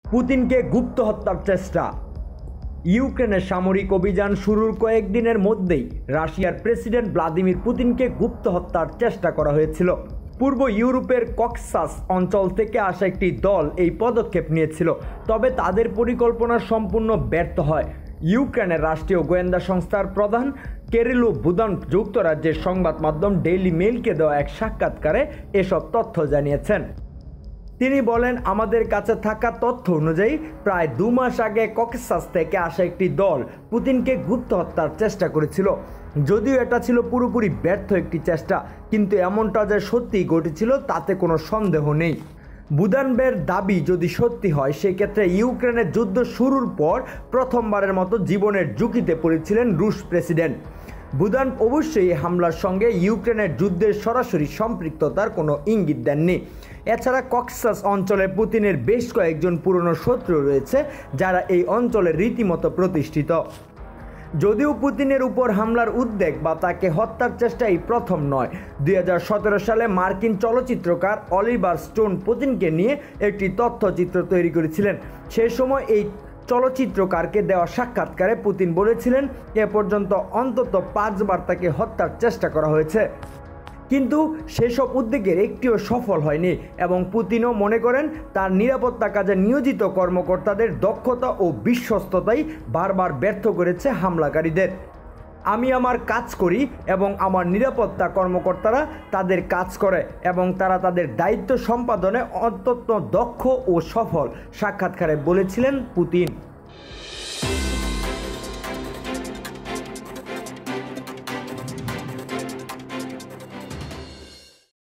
পুতিনকে গুপ্ত হত্যার চেষ্টা। ইউক্রেনের সামরিক অভিযান শুরুর কয়েকদিনের মধ্যেই রাশিয়ার প্রেসিডেন্ট ভ্লাদিমির পুতিনকে গুপ্ত হত্যার চেষ্টা করা হয়েছিল। পূর্ব ইউরোপের কক্সাস অঞ্চল থেকে আসা একটি দল এই পদক্ষেপ নিয়েছিল, তবে তাদের পরিকল্পনা সম্পূর্ণ ব্যর্থ হয়। ইউক্রেনের রাষ্ট্রীয় গোয়েন্দা সংস্থার প্রধান কেরিলো বুদান যুক্তরাজ্যের সংবাদ মাধ্যম ডেইলি মেইলকে দেওয়া এক সাক্ষাৎকারে এসব তথ্য জানিয়েছেন। তিনি বলেন, আমাদের কাছে থাকা তথ্য অনুযায়ী প্রায় 2 মাস আগে কক্সাস থেকে আসা একটি দল পুতিনকে গুপ্ত হত্যার চেষ্টা করেছিল। যদিও এটা ছিল পুরোপুরি ব্যর্থ একটি চেষ্টা, কিন্তু এমনটা যে সত্যিই ঘটেছিল তাতে কোনো সন্দেহ নেই। বুদানবের দাবি যদি সত্যি হয়, সেক্ষেত্রে ইউক্রেনের যুদ্ধ শুরুর পর প্রথমবারের মতো জীবনের ঝুঁকিতে পড়েছিলেন রুশ প্রেসিডেন্ট। বুদান অবশ্যই এই হামলার সঙ্গে ইউক্রেনের যুদ্ধের সরাসরি সম্পৃক্ততার কোনো ইঙ্গিত দেননি। এছাড়া কক্সাস অঞ্চলে পুতিনের বেশ কয়েকজন পুরনো শত্রু রয়েছে, যারা এই অঞ্চলে রীতিমতো প্রতিষ্ঠিত। যদিও পুতিনের উপর হামলার উদ্বেগ বা তাকে হত্যার চেষ্টা এই প্রথম নয়। 2017 সালে মার্কিন চলচ্চিত্রকার অলিভার স্টোন পুতিনকে নিয়ে একটি তথ্যচিত্র তৈরি করেছিলেন। সেই সময় এই চলচ্চিত্রকারকে দেওয়া সাক্ষাৎকারে পুতিন বলেছিলেন, এ পর্যন্ত অন্তত 5 বার তাকে হত্যার চেষ্টা করা হয়েছে, কিন্তু সেসব উদ্যোগের একটিও সফল হয়নি এবং পুতিনও মনে করেন তার নিরাপত্তা কাজে নিয়োজিত কর্মকর্তাদের দক্ষতা ও বিশ্বস্ততাই বারবার ব্যর্থ করেছে হামলাকারীদের। আমি আমার কাজ করি এবং আমার নিরাপত্তা কর্মকর্তারা তাদের কাজ করে এবং তারা তাদের দায়িত্ব সম্পাদনে অত্যন্ত দক্ষ ও সফল, সাক্ষাৎকারে বলেছিলেন পুতিন।